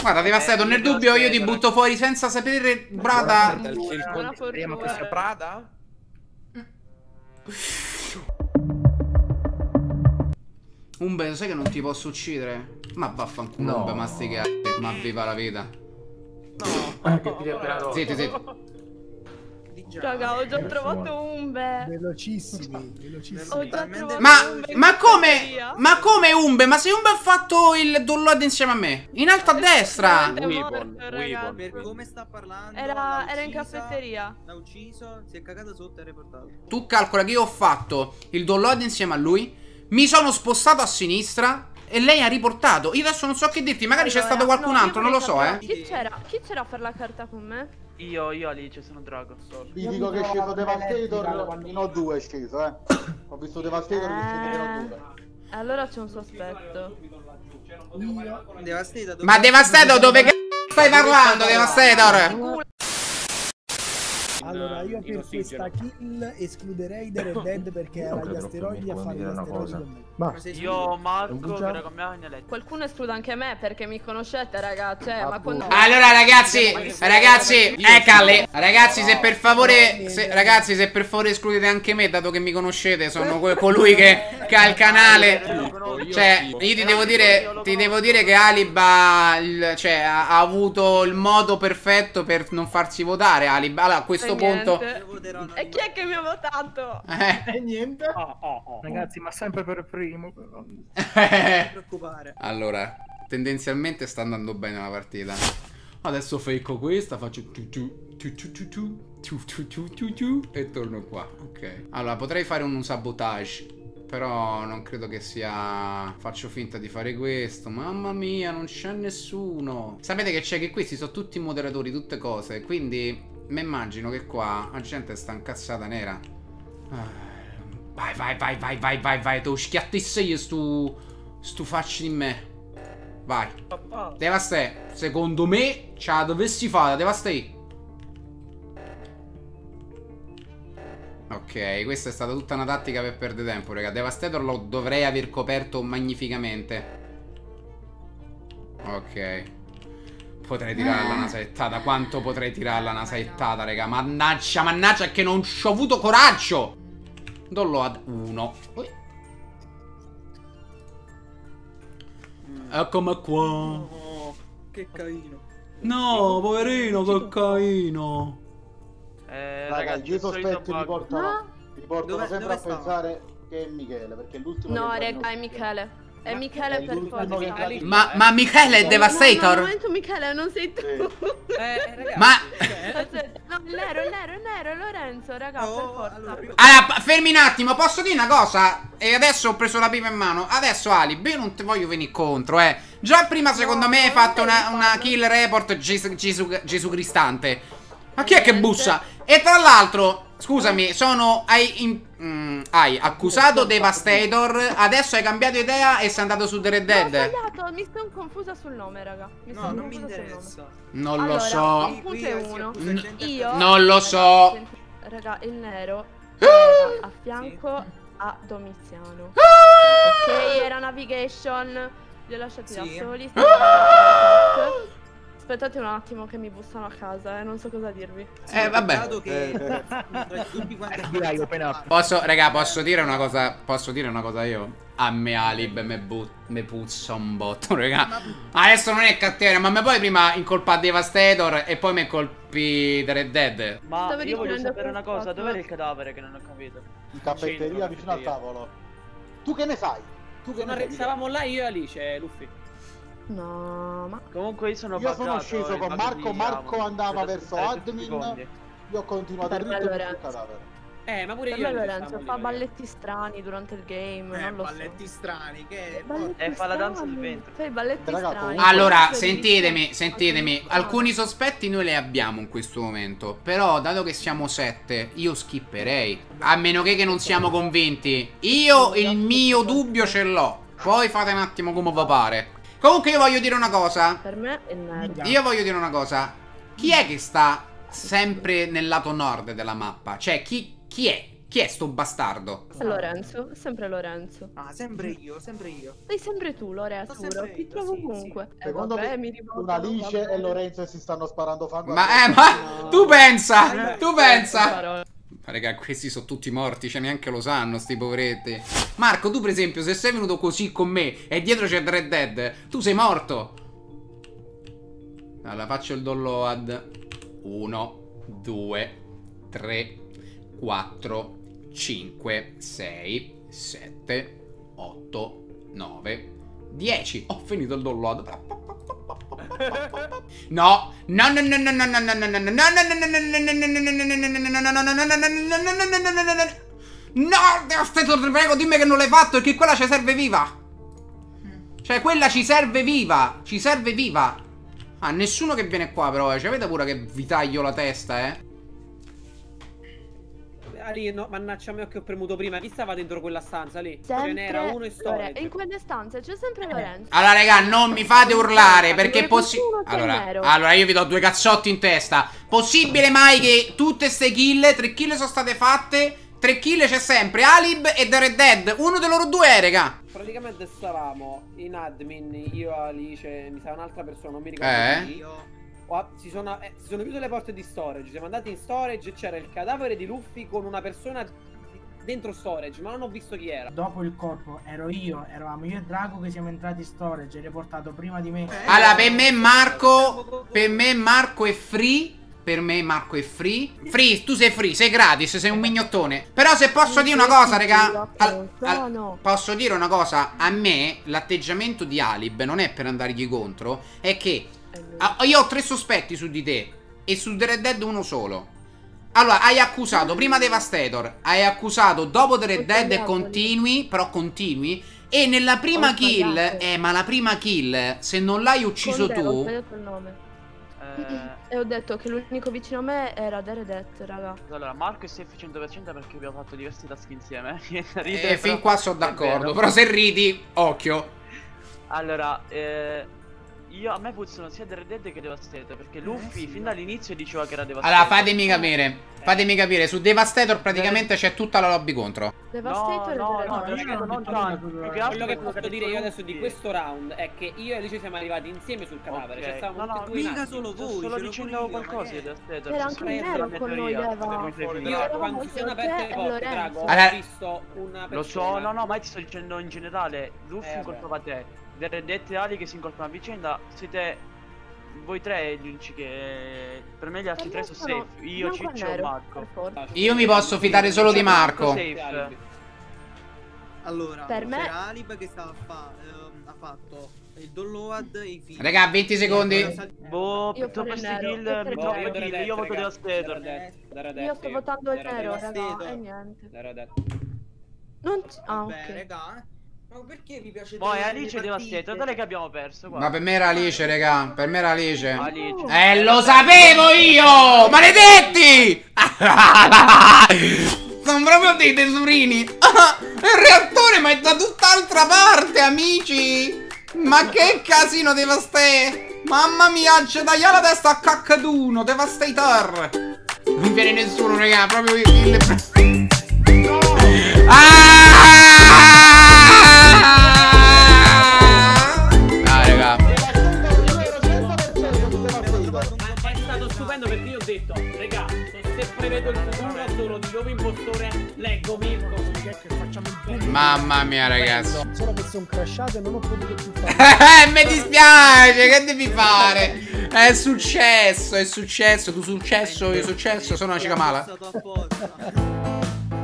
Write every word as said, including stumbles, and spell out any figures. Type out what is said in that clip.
Guarda, devastato, nel dubbio io ti butto fuori senza sapere Prada. Speriamo che sia Prada. Umbe, sai che non ti posso uccidere? Ma vaffanculo, No. Umbe, ma sti cazzi. Ma viva la vita. No. Che ti ho appena rotto. Zitti, zitti. Raga, ho già trovato Umbe. Velocissimi, velocissimi. Ho già trovato Ma, Umbe. ma come? Ma come Umbe? Ma se Umbe ha fatto il download insieme a me? In alto a destra. È morto, Weapon, ragazzi. Per come sta parlando, Era, l'ha era in uccisa, caffetteria. L'ha ucciso, si è cagato sotto e ha riportato. Tu calcola che io ho fatto il download insieme a lui. Mi sono spostato a sinistra e lei ha riportato. Io adesso non so che dirti. Magari c'è Allora, stato qualcun no, io altro, non lo so, vorrei eh. sapere- Chi c'era? Chi c'era a fare la carta con me? Io, io Alice, sono Drago. Vi dico che è sceso Devastator, in O due è sceso, eh. Ho visto Devastator che è sceso in O due. Allora c'è un sospetto. Devastator. Ma Devastator, dove c***o stai parlando, Devastator? Allora, io in per ossigeno. questa kill escluderei The Red Dead perché Io era non agli credo che asteroidi mi a può fare gli dire una asteroidi cosa. con me. Ma Io, Marco, Non che era con me, ne letto. Qualcuno esclude anche me perché mi conoscete, raga. Cioè, ma quando. Allora ragazzi, ragazzi, eh Calle, ragazzi se per favore, se, ragazzi se per favore escludete anche me, dato che mi conoscete, sono que- colui che, che ha il canale. Cioè, io ti devo dire, ti devo dire che Aliba, il- cioè, ha, ha avuto il modo perfetto per non farsi votare, Aliba. Allora, a questo E punto... niente. E chi è che mi ha votato? Eh, E niente. Oh, oh, oh. Ragazzi, ma sempre per primo. Però. Non ti preoccupare. allora, tendenzialmente sta andando bene la partita. Adesso fake questa, faccio tu tu tu tu tu tu tu tu tu tu tu e torno qua. Ok. Allora, potrei fare un sabotage, però non credo che sia... Faccio finta di fare questo. Mamma mia, non c'è nessuno. Sapete che c'è? Che questi sono tutti moderatori, tutte cose. Quindi mi immagino che qua la gente sta incazzata nera. Ah, vai, vai, vai, vai, vai, vai, vai. Tu schiattisse io stu... Stu facci di me. Vai. Devastai. Secondo me ce la dovessi fare, Devastai. Ok, questa è stata tutta una tattica per perdere tempo, raga. Devastator lo dovrei aver coperto magnificamente. Ok. Potrei tirarla una saettata. Quanto potrei tirarla una saettata, raga? Mannaggia, mannaggia che non ci ho avuto coraggio. Dollo ad uno. Eccomi qua. Oh, che carino. No, poverino, che carino. Eh, raga, ragazzi, i il solito sospetti mi bug. portano, mi portano Dove- sempre dove a stava? pensare che è Michele, perché è l'ultimo No, che raga, è Michele. È Michele è per l'ultimo che forza. entra- Ma, ma Michele è No, Devastator? no, al momento Michele, non sei tu. Sì. Eh, ragazzi. Ma... Aspetta, no, il nero, il nero, il nero, è Lorenzo, raga, Oh, per forza. allora, prima- Allora, pa- fermi un attimo, posso dire una cosa? E adesso ho preso la pipa in mano. Adesso Alib, io non ti voglio venire contro, eh. Già prima secondo No, me hai non fatto devi una, una farlo. kill report Gesù, Gesù, Gesù Cristante. Ma chi è che Niente. bussa? E tra l'altro, scusami, sono... Hai, in- mm, hai accusato Devastator, adesso hai cambiato idea e sei andato su The Red No, ho Dead. sbagliato, mi sono confusa sul nome, raga. Mi No, sono non mi confusa sul nome. interessa. Non Allora, lo so. il punto Qui- è qui si uno. accusa gente a Io, caso. Non lo raga, so. senti- Raga, il nero era a fianco a Domiziano. Ok, era navigation. Li ho lasciati da Sì. soli. stavo facendo il test. Aspettate un attimo che mi bussano a casa, eh, non so cosa dirvi. Eh, vabbè. Peccato che tra tutti quanti Dai, open up. Posso, raga, posso dire una cosa? Posso dire una cosa io? A me Alib me, bu- me puzza un botto, raga. Adesso non è cattiveria, ma me poi prima incolpa Devastator e poi mi colpi The Red Dead. Ma Stavo io voglio dicendo sapere una cosa, qualcosa. dov'era il cadavere che non ho capito? In caffetteria vicino al tavolo. Tu che ne sai? Tu che Sono ne sai? arri- stavamo là io e Alice, Luffy. No, ma... Comunque io sono Io sono buggato, sceso il con bug Marco, di Marco Amo. andava Vedo verso aspettare tutti i admin. secondi. Io ho continuato Per dritto me sul Lorenzo. cadavere. Eh, ma pure Per io. me e Alice Lorenzo stavamo fa lì, balletti strani durante il game, Eh, non lo balletti so. strani, che... Balletti Eh, fa la danza strani. del ventre. Fai balletti Raga, strani. comunque- Allora, Cioè, devi sentitemi, stare- sentitemi. Alcuni sospetti noi li abbiamo in questo momento. Però, dato che siamo sette, io skipperei. A meno che, che non siamo convinti. Io il mio dubbio ce l'ho. Poi fate un attimo come vi pare. Comunque io voglio dire una cosa. Per me è il nero. Io voglio dire una cosa. Chi è che sta sempre nel lato nord della mappa? Cioè, chi, chi è? Chi è sto bastardo? È Lorenzo, è sempre Lorenzo. Ah, sempre io, sempre io. Sei sempre tu, Lorenzo. Sono sempre Ti io, trovo sì, ovunque. sì. Eh, Secondo vabbè, me mi rivolgo, una Alice vabbè. e Lorenzo si stanno sparando fango. Ma, eh, ma tu pensa, tu pensa. Parole. Ma raga, questi sono tutti morti, cioè neanche lo sanno, sti poveretti. Marco, tu per esempio, se sei venuto così con me e dietro c'è Red Dead, tu sei morto. Allora, faccio il download. uno, due, tre, quattro, cinque, sei, sette, otto, nove, dieci. Ho finito il download. No, no, no, no, no, no, no, no, no, no, no, no, no, ti prego, dimmi che non l'hai fatto e che quella ci serve viva. Cioè, quella ci serve viva. Ci serve viva. Ah, nessuno che viene qua però, eh. Cioè, avete paura che vi taglio la testa, eh. Ali, no, mannaggia a me che ho premuto prima. Chi stava dentro quella stanza lì? Sempre Ce n'era uno in Lore- storage. in quelle stanze c'è sempre Lorenzo. Allora, raga, non mi fate urlare perché è possibile. Qualcuno che è Allora, nero. allora, io vi do due cazzotti in testa. Possibile mai che tutte ste kill, tre kill sono state fatte? Tre kill c'è sempre Alib e The Red Dead. Uno dei loro due è, raga. Praticamente stavamo in admin, io, Alice, mi sa un'altra persona, non mi ricordo Eh? chi. Qua si sono, eh, si sono chiuse le porte di storage, siamo andati in storage e c'era il cadavere di Luffy con una persona dentro storage, ma non ho visto chi era. Dopo il corpo ero io, eravamo io e Drago che siamo entrati in storage, l'hai portato prima di me. Allora, per me Marco, per me Marco è free. Per me Marco è free. Free, tu sei free, sei gratis, sei un mignottone. Però se posso dire una cosa, raga, al- al- posso dire una cosa. A me l'atteggiamento di Alib non è per andargli contro, è che ah, io ho tre sospetti su di te e su The Red Dead uno solo. Allora, hai accusato prima Devastator, hai accusato dopo The Red Dead e continui, però continui. E nella prima kill, eh, ma la prima kill, se non l'hai ucciso Con te, ho tu, sbagliato il nome. Eh, E ho detto che l'unico vicino a me era Deredet, raga. allora, Marco è safe cento per cento perché abbiamo fatto diversi task insieme. Ride, eh, fin però qua sono è d'accordo. vero. Però se ridi, occhio. Allora, eh, io a me puzzano sia The Red Dead che Devastator, perché Luffy fin dall'inizio diceva che era Devastator. Allora, fatemi capire. Fatemi capire. Su Devastator praticamente c'è tutta la lobby contro. Devastator no, e no, no, Deredet. non tanto. Più che altro Quello che quello posso dire io adesso di Luffy. questo round è che io e Alice siamo arrivati insieme sul cadavere. Ok. Cioè stavamo No, no, tutti e due in mica attimo. solo Sto voi, solo c'ero dicendo pure io, qualcosa ma di che- Devastator. C'era anche il Questa è nero la con noi, teoria. Eva. Io Eravamo quando si sono io, aperte te le e porte, Lorenzo. Drago, ho Allora- visto una persona. Lo so, no, no, ma ti sto dicendo in generale. Luffy Eh, incolpava te. The Red Dead e Ali che si incolpano a vicenda. Siete voi tre gli unici che. Per me gli altri tre sono safe. Io, bianco e Ciccio e nero, Marco. per forza. Io mi posso fidare solo di Marco. Safe. Allora, Per me- c'era Alib che stava a fa- ehm, ha fatto il download e i film. Raga, venti secondi. Boh, Io dopo farei questi nero, kill io mi farei trovo nero. kill. Io voto Devastator. Io sto votando il nero, raga, e niente. Non ci... Ah, Vabbè, ok. raga, eh. Ma perché vi piace Poi tenere Alice e le partite? Devastator, dai che abbiamo perso. Guarda. Ma per me era Alice, raga. Per me era Alice. Alice. Eh, lo sapevo io! Maledetti! Sono proprio dei tesorini. Il reattore, ma è da tutt'altra parte, amici. Ma che casino Devastator. Mamma mia, c'è da la testa a caccaduno. Devastator. Non viene nessuno, raga. Proprio il... Ah! Ah, raga. È stato stupendo perché io ho detto, regà, se prevedo il futuro solo di nuovo impostore, leggo Mirko. Mamma mia, ragazzi. Solo che sono crashato e non ho potuto più fare. Eh, mi dispiace, che devi fare? È successo, è successo. Tu successo, io successo, sono una cicamala. È stato apposta.